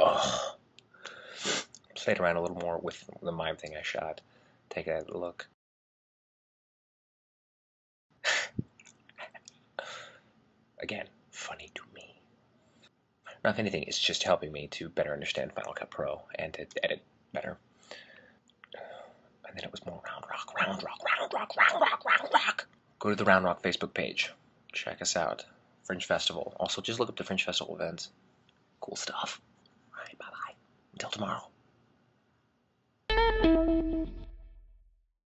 Oh, played around a little more with the mime thing I shot. Take a look. Again, funny to me. Now, if anything, it's just helping me to better understand Final Cut Pro and to edit better. And then it was more Round Rock, Round Rock, Round Rock, Round Rock, Round Rock. Go to the Round Rock Facebook page. Check us out. Fringe Festival. Also, just look up the Fringe Festival events. Cool stuff. All right, bye-bye. Until tomorrow.